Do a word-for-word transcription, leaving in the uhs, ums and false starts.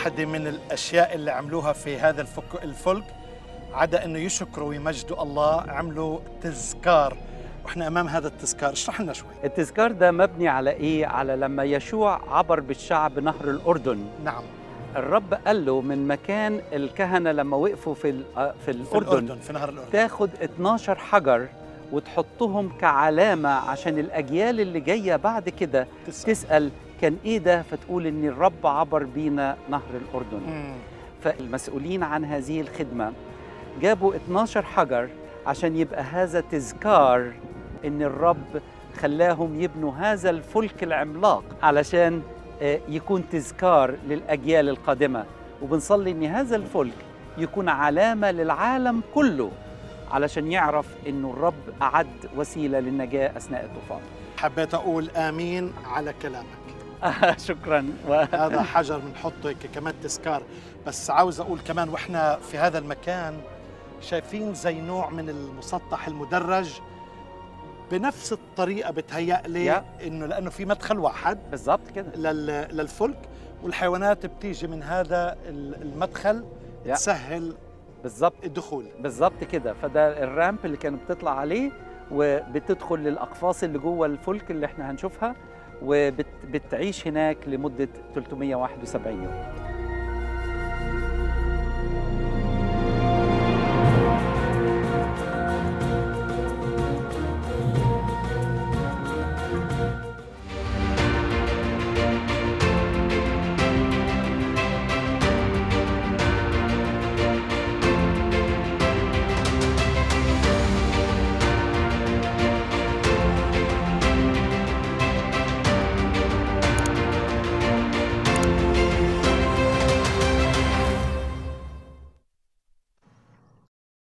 واحدة من الأشياء اللي عملوها في هذا الفك الفلك، عدا أنه يشكروا ويمجدوا الله، عملوا تذكار، وإحنا أمام هذا التذكار. اشرح لنا شوي. التذكار ده مبني على إيه؟ على لما يشوع عبر بالشعب نهر الأردن. نعم. الرب قال له من مكان الكهنة لما وقفوا في في الأردن, في, الأردن في نهر الأردن تاخد اتناشر حجر وتحطهم كعلامة عشان الأجيال اللي جاية بعد كده تسأل. تسأل كان إيه ده؟ فتقول إن الرب عبر بينا نهر الأردن. مم. فالمسؤولين عن هذه الخدمة جابوا اتناشر حجر عشان يبقى هذا تذكار إن الرب خلاهم يبنوا هذا الفلك العملاق علشان يكون تذكار للأجيال القادمة. وبنصلي إن هذا الفلك يكون علامة للعالم كله علشان يعرف إنه الرب أعد وسيلة للنجاة أثناء الطوفان. حبيت أقول آمين على كلامك. شكراً. هذا حجر بنحطه هيك كمان تذكار. بس عاوز أقول كمان، وإحنا في هذا المكان شايفين زي نوع من المسطح المدرج بنفس الطريقة، بتهيألي إنه لأنه في مدخل واحد بالضبط كده للفلك، والحيوانات بتيجي من هذا المدخل تسهل بالضبط الدخول. بالضبط كده. فده الرامب اللي كانت بتطلع عليه وبتدخل للأقفاص اللي جوه الفلك اللي احنا هنشوفها، وبتعيش هناك لمدة ثلاثمائة وواحد وسبعين يوم.